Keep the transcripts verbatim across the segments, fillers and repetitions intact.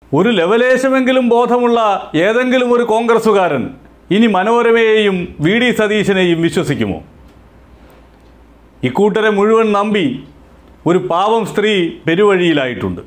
ഒരു ലെവലേശമെങ്കിലും ബോധമുള്ള ഏതെങ്കിലും ഒരു കോൺഗ്രസ്സുകാരൻ ഇനി മനോരമയെയും വി ഡി സതീശനെയും വിശ്വസിക്കുമോ? ഇക്കൂട്ടരെ മുഴുവൻ നമ്പി ഒരു പാവം സ്ത്രീ പെരുവഴിയിലായിട്ടുണ്ട്.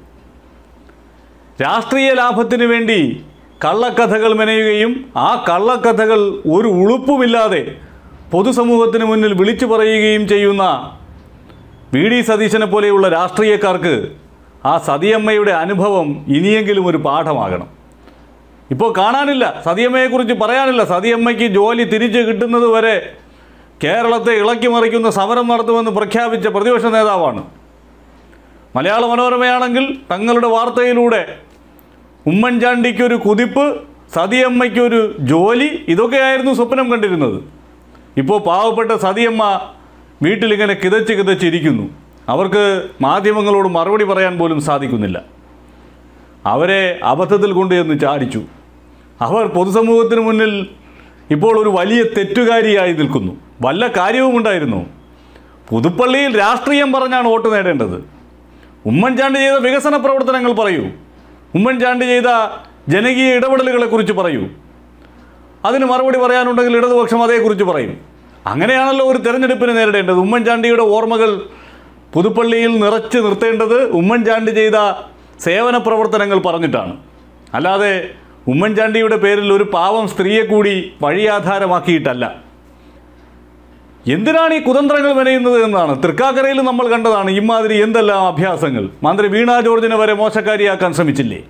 രാഷ്ട്രീയ ലാഭത്തിനു വേണ്ടി കള്ളക്കഥകൾ മെനയുകയും ആ കള്ളക്കഥകൾ ഒരു ഉളുപ്പുമില്ലാതെ പൊതുസമൂഹത്തിന് മുന്നിൽ വിളിച്ചു പറയുകയും ചെയ്യുന്ന വി ഡി സതീശനെ പോലെയുള്ള രാഷ്ട്രീയക്കാർക്ക് ആ സതിയമ്മയുടെ അനുഭവം ഇനിയെങ്കിലും ഒരു പാഠമാകണം. ഇപ്പോൾ കാണാനില്ല, സതിയമ്മയെക്കുറിച്ച് പറയാനില്ല. സതിയമ്മയ്ക്ക് ജോലി തിരിച്ച് കിട്ടുന്നത് വരെ കേരളത്തെ ഇളക്കി മറിക്കുന്ന സമരം നടത്തുമെന്ന് പ്രഖ്യാപിച്ച പ്രതിപക്ഷ നേതാവാണ്. മലയാള മനോരമയാണെങ്കിൽ തങ്ങളുടെ വാർത്തയിലൂടെ ഉമ്മൻചാണ്ടിക്കൊരു കുതിപ്പ്, സതിയമ്മയ്ക്കൊരു ജോലി, ഇതൊക്കെയായിരുന്നു സ്വപ്നം കണ്ടിരുന്നത്. ഇപ്പോൾ പാവപ്പെട്ട സതിയമ്മ വീട്ടിലിങ്ങനെ കിതച്ച് കിതച്ചിരിക്കുന്നു. അവർക്ക് മാധ്യമങ്ങളോട് മറുപടി പറയാൻ പോലും സാധിക്കുന്നില്ല. അവരെ അബദ്ധത്തിൽ കൊണ്ടുചെന്ന് ചാടിച്ചു. അവർ പൊതുസമൂഹത്തിന് മുന്നിൽ ഇപ്പോൾ ഒരു വലിയ തെറ്റുകാരിയായി നിൽക്കുന്നു. വല്ല കാര്യവുമുണ്ടായിരുന്നു? പുതുപ്പള്ളിയിൽ രാഷ്ട്രീയം പറഞ്ഞാണ് വോട്ട് നേടേണ്ടത്. ഉമ്മൻചാണ്ടി ചെയ്ത വികസന പ്രവർത്തനങ്ങൾ പറയൂ, ഉമ്മൻചാണ്ടി ചെയ്ത ജനകീയ ഇടപെടലുകളെക്കുറിച്ച് പറയൂ. അതിന് മറുപടി പറയാനുണ്ടെങ്കിൽ ഇടതുപക്ഷം അതേക്കുറിച്ച് പറയും. അങ്ങനെയാണല്ലോ ഒരു തെരഞ്ഞെടുപ്പിനെ നേരിടേണ്ടത്. ഉമ്മൻചാണ്ടിയുടെ ഓർമ്മകൾ പുതുപ്പള്ളിയിൽ നിറച്ച് നിർത്തേണ്ടത് ഉമ്മൻചാണ്ടി ചെയ്ത സേവന പ്രവർത്തനങ്ങൾ പറഞ്ഞിട്ടാണ്. അല്ലാതെ ഉമ്മൻചാണ്ടിയുടെ പേരിൽ ഒരു പാവം സ്ത്രീയെ കൂടി വഴിയാധാരമാക്കിയിട്ടല്ല. എന്തിനാണ് ഈ കുതന്ത്രങ്ങൾ മെനയുന്നത് എന്നാണ്. തൃക്കാക്കരയിൽ നമ്മൾ കണ്ടതാണ് ഇമാതിരി എന്തെല്ലാം അഭ്യാസങ്ങൾ. മന്ത്രി വീണ ജോർജിനെ വരെ മോശക്കാരിയാക്കാൻ ശ്രമിച്ചില്ലേ?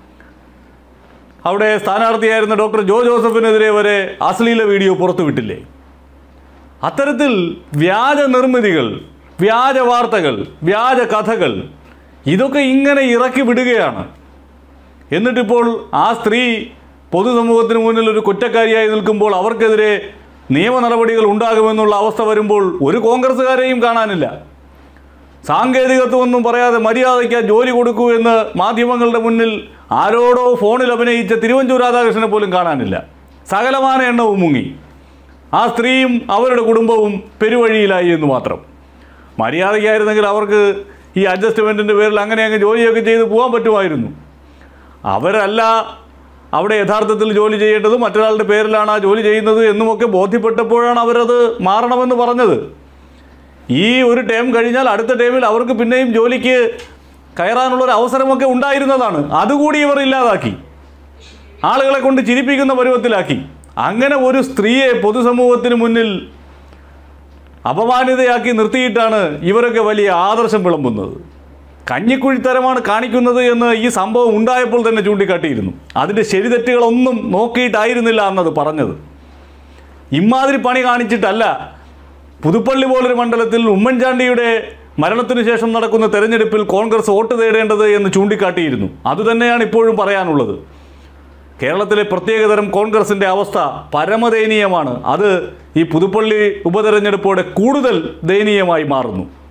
അവിടെ സ്ഥാനാർത്ഥിയായിരുന്ന ഡോക്ടർ ജോ ജോസഫിനെതിരെ വരെ അശ്ലീല വീഡിയോ പുറത്തുവിട്ടില്ലേ? അത്തരത്തിൽ വ്യാജ നിർമ്മിതികൾ, വ്യാജ വാർത്തകൾ, വ്യാജ കഥകൾ ഇതൊക്കെ ഇങ്ങനെ ഇറക്കി വിടുകയാണ്. എന്നിട്ടിപ്പോൾ ആ സ്ത്രീ പൊതുസമൂഹത്തിന് മുന്നിൽ ഒരു കുറ്റക്കാരിയായി നിൽക്കുമ്പോൾ അവർക്കെതിരെ നിയമ നടപടികൾ ഉണ്ടാകുമെന്നുള്ള അവസ്ഥ വരുമ്പോൾ ഒരു കോൺഗ്രസ്സുകാരെയും കാണാനില്ല. സാങ്കേതികത്വമൊന്നും പറയാതെ മര്യാദയ്ക്ക് ജോലി കൊടുക്കൂ എന്ന് മാധ്യമങ്ങളുടെ മുന്നിൽ ആരോടോ ഫോണിൽ അഭിനയിച്ച തിരുവഞ്ചൂർ രാധാകൃഷ്ണനെ പോലും കാണാനില്ല. സകലമാന എണ്ണവും മുങ്ങി. ആ സ്ത്രീയും അവരുടെ കുടുംബവും പെരുവഴിയിലായി എന്ന് മാത്രം. മര്യാദയ്ക്കായിരുന്നെങ്കിൽ അവർക്ക് ഈ അഡ്ജസ്റ്റ്മെൻറ്റിൻ്റെ പേരിൽ അങ്ങനെ അങ്ങ് ജോലിയൊക്കെ ചെയ്ത് പോകാൻ പറ്റുമായിരുന്നു. അവരല്ല അവിടെ യഥാർത്ഥത്തിൽ ജോലി ചെയ്യേണ്ടത്, മറ്റൊരാളുടെ പേരിലാണ് ആ ജോലി ചെയ്യുന്നത് എന്നുമൊക്കെ ബോധ്യപ്പെട്ടപ്പോഴാണ് അവരത് മാറണമെന്ന് പറഞ്ഞത്. ഈ ഒരു ടേം കഴിഞ്ഞാൽ അടുത്ത ടേമിൽ അവർക്ക് പിന്നെയും ജോലിക്ക് കയറാനുള്ളൊരു അവസരമൊക്കെ ഉണ്ടായിരുന്നതാണ്. അതുകൂടി ഇവർ ഇല്ലാതാക്കി, ആളുകളെ കൊണ്ട് ചിരിപ്പിക്കുന്ന പരുവത്തിലാക്കി. അങ്ങനെ ഒരു സ്ത്രീയെ പൊതുസമൂഹത്തിന് മുന്നിൽ അപമാനിതയാക്കി നിർത്തിയിട്ടാണ് ഇവരൊക്കെ വലിയ ആദർശം വിളമ്പുന്നത്. കഞ്ഞിക്കുഴിത്തരമാണ് കാണിക്കുന്നത് എന്ന് ഈ സംഭവം ഉണ്ടായപ്പോൾ തന്നെ ചൂണ്ടിക്കാട്ടിയിരുന്നു. അതിൻ്റെ ശരിതെറ്റുകളൊന്നും നോക്കിയിട്ടായിരുന്നില്ല എന്നത് പറഞ്ഞത്. ഇമാതിരി പണി കാണിച്ചിട്ടല്ല പുതുപ്പള്ളി പോലൊരു മണ്ഡലത്തിൽ ഉമ്മൻചാണ്ടിയുടെ മരണത്തിന് ശേഷം നടക്കുന്ന തെരഞ്ഞെടുപ്പിൽ കോൺഗ്രസ് വോട്ട് തേടേണ്ടത് എന്ന് ചൂണ്ടിക്കാട്ടിയിരുന്നു. അതുതന്നെയാണ് ഇപ്പോഴും പറയാനുള്ളത്. കേരളത്തിലെ പ്രത്യേകതരം കോൺഗ്രസിൻ്റെ അവസ്ഥ പരമദയനീയമാണ്. അത് ഈ പുതുപ്പള്ളി ഉപതെരഞ്ഞെടുപ്പോടെ കൂടുതൽ ദയനീയമായി മാറുന്നു.